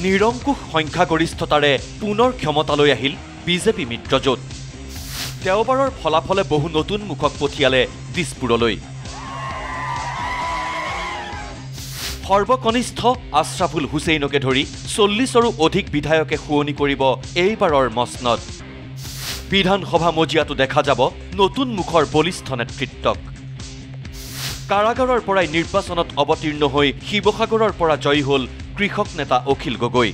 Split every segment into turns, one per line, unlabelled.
নিৰংকুশ সংখ্যাগৰিষ্ঠতাৰে পুনৰ ক্ষমতালৈ আহিল বিজেপি মিত্ৰজোঁট। দেওবাৰৰ ফলাফলে বহু নতুন মুখক পঠিয়ালে দিছপুৰলৈ। সৰ্বকনিষ্ঠ আশ্ৰাফুল হুছেইনকে ধৰি 40ৰো অধিক বিধায়কে শুৱনি কৰিব এইবাৰৰ মসনদ। বিধানসভা মজিয়াটো দেখা যাব নতুন মুখৰ বলিষ্ঠ নেতৃত্বক। কাৰাগাৰৰ পৰাই নিৰ্বাচনত অৱতীৰ্ণ হৈ শিৱসাগৰৰ পৰা জয়ী হ'ল কৃষক নেতা অখিল গগৈ।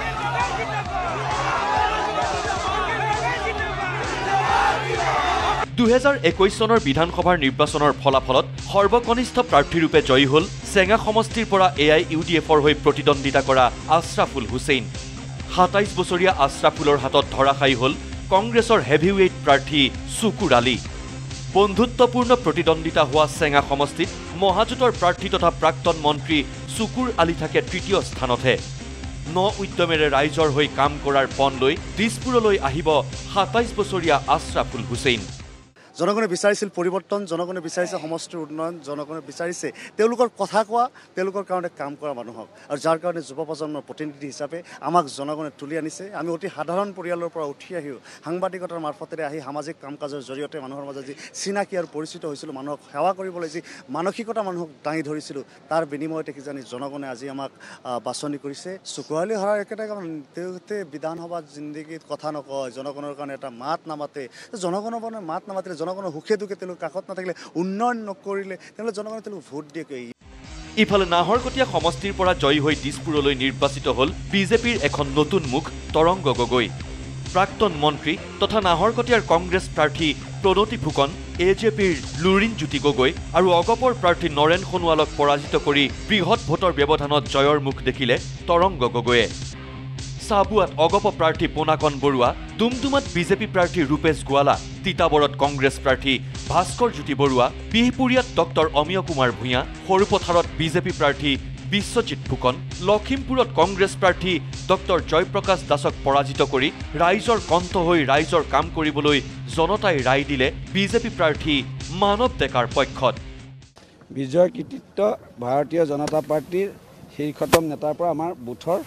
2021 চনৰ বিধানসভাৰ নিৰ্বাচনৰ ফলাফলত সৰ্বকনিষ্ঠ প্ৰাৰ্থীৰূপে জয়ী হ'ল চেঙা সমষ্টিৰ পৰা AIUDFৰ হৈ প্ৰতিদ্বন্দ্বিতা কৰা আশ্ৰাফুল হুছেইন। 27 বছৰীয়া আশ্ৰাফুলৰ হাতত ধৰাশায়ী হ'ল কংগ্ৰেছৰ হেভিৱেইট প্ৰাৰ্থী চুকুৰ আলী। বন্ধুত্বপূৰ্ণ প্ৰতিদ্বন্দ্বিতা হোৱা চেঙা সমষ্টিত মহাজোঁটৰ প্ৰাৰ্থী তথা প্ৰাক্তন মন্ত্ৰী চুকুৰ আলী থাকে তৃতীয় স্থানতহে। উদ্যমেৰে ৰাইজৰ হৈ কাম কৰাৰ পণ লৈ দিছপুৰলৈ আহিব 27 বছৰীয়া আশ্ৰাফুল হুছেইন।
জনগণে বিচাৰিছিল পৰিৱৰ্তন, জনগণে বিচাৰিছে সমষ্টিৰ উন্নয়ন, জনগণে বিচাৰিছে তেওঁলোকৰ কথা কোৱা, তেওঁলোকৰ কাৰণে কাম কৰা মানুহক, আৰু যাৰ কাৰণে যুৱ প্ৰজন্মৰ প্ৰতিনিধি হিচাপে আমাক জনগণে তুলি আনিছে। আমি অতি সাধাৰণ পৰিয়ালৰ পৰা উঠি আহিও সাংবাদিকতাৰ মাৰফতেৰে আহি সামাজিক কাম কাজৰ জৰিয়তে মানুহৰ মাজত যি চিনাকি আৰু পৰিচিত হৈছিলোঁ, মানুহক সেৱা কৰিবলৈ যি মানসিকতা মানুহক দাঙি ধৰিছিলোঁ, তাৰ বিনিময়তে কিজানি জনগণে আজি আমাক বাছনি কৰিছে। চুকুৰ আলী হৰাৰ একেটাই কাৰণ, তেওঁতে বিধানসভাত জিন্দগীত কথা নকয়, জনগণৰ কাৰণে এটা মাত নামাতে। জনগণৰ কাৰণে মাত নামাতিলে, জনগণৰ সুখে দুখে তেওঁলোক কাষত নাথাকিলে, উন্নয়ন নকৰিলে তেনেহ'লে জনগণে তেওঁলোক ভোট দিয়ে।
ইফালে নাহৰকটীয়া সমষ্টিৰ পৰা জয়ী হৈ দিছপুৰলৈ নিৰ্বাচিত হ'ল বিজেপিৰ এখন নতুন মুখ তৰংগ গগৈ। প্ৰাক্তন মন্ত্ৰী তথা নাহৰকটীয়াৰ কংগ্ৰেছ প্ৰাৰ্থী প্ৰণতি ফুকন, AJPৰ লুৰিণজ্যোতি গগৈ আৰু অগপৰ প্ৰাৰ্থী নৰেন সোণোৱালক পৰাজিত কৰি বৃহৎ ভোটৰ ব্যৱধানত জয়ৰ মুখ দেখিলে তৰংগ গগৈয়ে। চাবুৱাত অগপ প্ৰাৰ্থী পোনাকন বৰুৱা, ডুমডুমাত বিজেপি প্ৰাৰ্থী ৰূপেশ গোৱালা, তিতাবৰত কংগ্ৰেছ প্ৰাৰ্থী ভাস্কৰ জ্যোতি বৰুৱা, বিহপুৰীয়াত ডক্টৰ অমিয় কুমাৰ ভূঞা, সৰুপথাৰত বিজেপি প্ৰাৰ্থী বিশ্বজিৎ ফুকন, লখিমপুৰত কংগ্ৰেছ প্ৰাৰ্থী ডক্টৰ জয়প্ৰকাশ দাসক পৰাজিত কৰি ৰাইজৰ কণ্ঠ হৈ ৰাইজৰ কাম কৰিবলৈ জনতাই ৰায় দিলে বিজেপি প্ৰাৰ্থী মানৱ ডেকাৰ পক্ষত।
বিজয়ৰ কৃতিত্ব ভাৰতীয় জনতা পাৰ্টীৰ শীৰ্ষতম নেতাৰ পৰা আমাৰ বুথৰ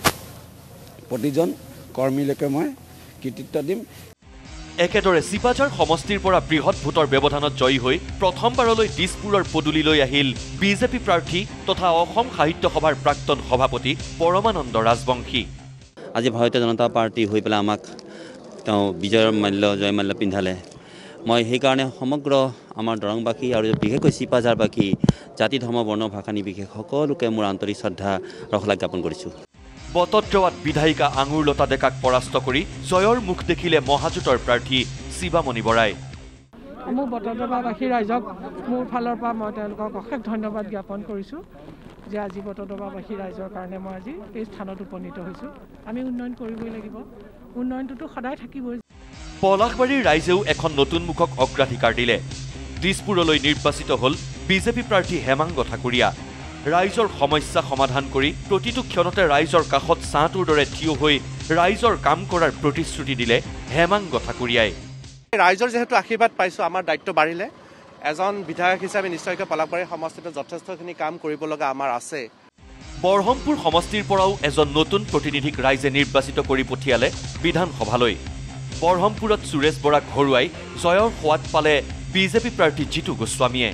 প্ৰতিজন কৰ্মীলৈকে মই কৃতিত্ব দিম।
একেদৰে চিপাঝাৰ সমষ্টিৰ পৰা বৃহৎ ভোটৰ ব্যৱধানত জয়ী হৈ প্ৰথমবাৰলৈ দিছপুৰৰ পদূলিলৈ আহিল বিজেপি প্ৰাৰ্থী তথা অসম সাহিত্য সভাৰ প্ৰাক্তন সভাপতি পৰমানন্দ ৰাজবংশী।
আজি ভাৰতীয় জনতা পাৰ্টি হৈ পেলাই আমাক তেওঁ বিজয়ৰ জয় মাল্য পিন্ধালে। মই সেইকাৰণে সমগ্ৰ আমাৰ দৰংবাসী আৰু বিশেষকৈ চিপাঝাৰবাসী জাতি ধৰ্ম বৰ্ণ ভাষা নিৰ্বিশেষ সকলোকে মোৰ আন্তৰিক শ্ৰদ্ধা ৰখলা জ্ঞাপন কৰিছোঁ।
বটদ্ৰৱাত বিধায়িকা আঙুৰলতা ডেকাক পৰাস্ত কৰি জয়ৰ মুখ দেখিলে মহাজোঁটৰ প্ৰাৰ্থী শিৱামণি বৰাই।
মোৰ বটদ্ৰৱাবাসী ৰাইজক মোৰ ফালৰ পৰা মই তেওঁলোকক অশেষ ধন্যবাদ জ্ঞাপন কৰিছোঁ যে আজি বটদ্ৰৱাবাসী ৰাইজৰ কাৰণে মই আজি এই স্থানত উপনীত হৈছোঁ। আমি উন্নয়ন কৰিবই লাগিব, উন্নয়নটোতো সদায় থাকিবই।
পলাশবাৰীৰ ৰাইজেও এখন নতুন মুখক অগ্ৰাধিকাৰ দিলে। দিছপুৰলৈ নিৰ্বাচিত হ'ল বিজেপি প্ৰাৰ্থী হেমাংগ ঠাকুৰীয়া। ৰাইজৰ সমস্যা সমাধান কৰি প্ৰতিটো ক্ষণতে ৰাইজৰ কাষত ছাঁটোৰ দৰে থিয় হৈ ৰাইজৰ কাম কৰাৰ প্ৰতিশ্ৰুতি দিলে হেমাংগ ঠাকুৰীয়াই।
ৰাইজৰ যেহেতু আশীৰ্বাদ পাইছোঁ, আমাৰ দায়িত্ব বাঢ়িলে। এজন বিধায়ক হিচাপে নিশ্চয়কৈ পলাশবাৰী সমষ্টিত যথেষ্টখিনি কাম কৰিব লগা আমাৰ আছে।
বৰহমপুৰ সমষ্টিৰ পৰাও এজন নতুন প্ৰতিনিধিক ৰাইজে নিৰ্বাচিত কৰি পঠিয়ালে বিধানসভালৈ। বৰহমপুৰত সুৰেশ বৰাক হৰুৱাই জয়ৰ সোৱাদ পালে বিজেপি প্ৰাৰ্থী জিতু গোস্বামীয়ে।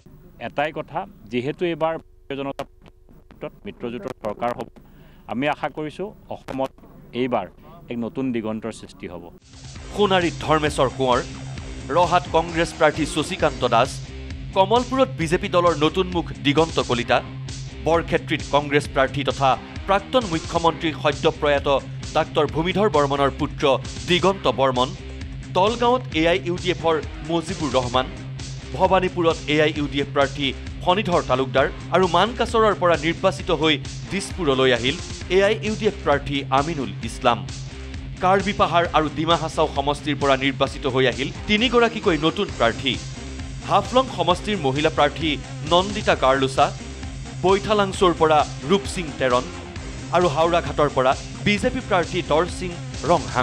এটাই কথা, যিহেতু এইবাৰ জনতা মিত্ৰজোঁটৰ চৰকাৰ হ'ব, আমি আশা কৰিছোঁ অসমত এইবাৰ এক নতুন দিগন্তৰ সৃষ্টি হ'ব।
সোণাৰীত ধৰ্মেশ্বৰ কোঁৱৰ, ৰহাত কংগ্ৰেছ প্ৰাৰ্থী শশীকান্ত দাস, কমলপুৰত বিজেপি দলৰ নতুন মুখ দিগন্ত কলিতা, বৰক্ষেত্ৰীত কংগ্ৰেছ প্ৰাৰ্থী তথা প্ৰাক্তন মুখ্যমন্ত্ৰী সদ্যপ্ৰয়াত ডাক্তৰ ভূমিধৰ বৰ্মনৰ পুত্ৰ দিগন্ত বৰ্মন, তলগাঁৱত AIUDFৰ মুজিবুৰ ৰহমান, ভৱানীপুৰত AIUDF প্ৰাৰ্থী ফণীধৰ তালুকদাৰ আৰু মানকাছৰৰ পৰা নিৰ্বাচিত হৈ দিছপুৰলৈ আহিল AIUDF প্ৰাৰ্থী আমিনুল ইছলাম। কাৰ্বি পাহাৰ আৰু ডিমা হাছাও সমষ্টিৰ পৰা নিৰ্বাচিত হৈ আহিল 3গৰাকীকৈ নতুন প্ৰাৰ্থী। হাফলং সমষ্টিৰ মহিলা প্ৰাৰ্থী নন্দিতা গাৰ্লুচা, বৈঠালাংছৰ পৰা ৰূপ সিং তেৰণ আৰু হাওৰাঘাটৰ পৰা বিজেপি প্ৰাৰ্থী দৰ সিং ৰংহাং।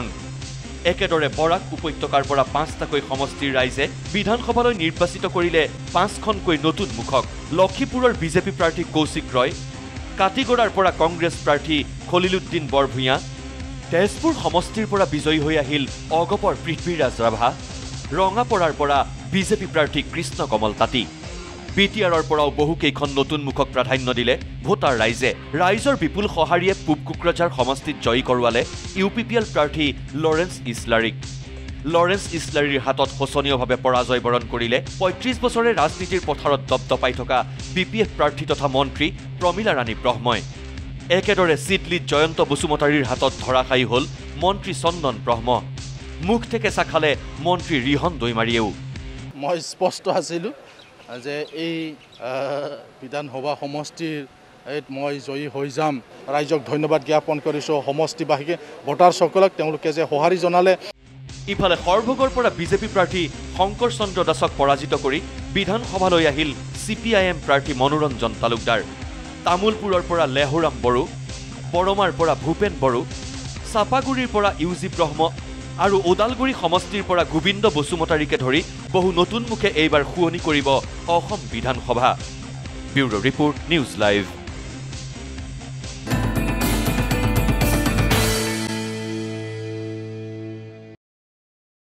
একেদৰে বৰাক উপত্যকাৰ পৰা 5টাকৈ সমষ্টিৰ ৰাইজে বিধানসভালৈ নিৰ্বাচিত কৰিলে 5খনকৈ নতুন মুখক। লক্ষীপুৰৰ বিজেপি প্ৰাৰ্থী কৌশিক ৰয়, কাটিগড়াৰ পৰা কংগ্ৰেছ প্ৰাৰ্থী খলিলুদ্দিন বৰভূঞা, তেজপুৰ সমষ্টিৰ পৰা বিজয়ী হৈ আহিল অগপৰ পৃথ্বীৰাজ ৰাভা, ৰঙাপৰাৰ পৰা বিজেপি প্ৰাৰ্থী কৃষ্ণ কমল তাঁতী। বিটিআৰৰ পৰাও বহুকেইখন নতুন মুখক প্ৰাধান্য দিলে ভোটাৰ ৰাইজে। ৰাইজৰ বিপুল সঁহাৰিয়ে পূব কোকৰাঝাৰ সমষ্টিত জয়ী কৰোৱালে UPPL প্ৰাৰ্থী লৰেন্স ইছলাৰীক। লৰেন্স ইছলাৰীৰ হাতত শোচনীয়ভাৱে পৰাজয় বৰণ কৰিলে ৩৫ বছৰে ৰাজনীতিৰ পথাৰত দপদপাই থকা BPF প্ৰাৰ্থী তথা মন্ত্ৰী প্ৰমীলা ৰাণী ব্ৰহ্মই। একেদৰে চিডলিত জয়ন্ত বসুমতাৰীৰ হাতত ধৰাশায়ী হ'ল মন্ত্ৰী চন্দন ব্ৰহ্ম। মুখ থেকেচা খালে মন্ত্ৰী ৰিহন দৈমাৰীয়েও।
মই স্পষ্ট আছিলোঁ যে এই বিধানসভা সমষ্টিৰ মই জয়ী হৈ যাম। ৰাইজক ধন্যবাদ জ্ঞাপন কৰিছোঁ, সমষ্টিবাসীকে ভোটাৰসকলক তেওঁলোকে যে সঁহাৰি জনালে।
ইফালে সৰভোগৰ পৰা বিজেপি প্ৰাৰ্থী শংকৰ চন্দ্ৰ দাসক পৰাজিত কৰি বিধানসভালৈ আহিল CPIM প্ৰাৰ্থী মনোৰঞ্জন তালুকদাৰ। তামুলপুৰৰ পৰা লেহুৰাম বড়ো, বৰমাৰ পৰা ভূপেন বড়ো, চাপাগুৰিৰ পৰা UG ব্ৰহ্ম আৰু ওদালগুৰি সমষ্টিৰ পৰা গোবিন্দ বসুমতাৰীকে ধৰি বহু নতুন মুখে এইবাৰ শুৱনি কৰিব অসম বিধানসভা। Bureau report, News live.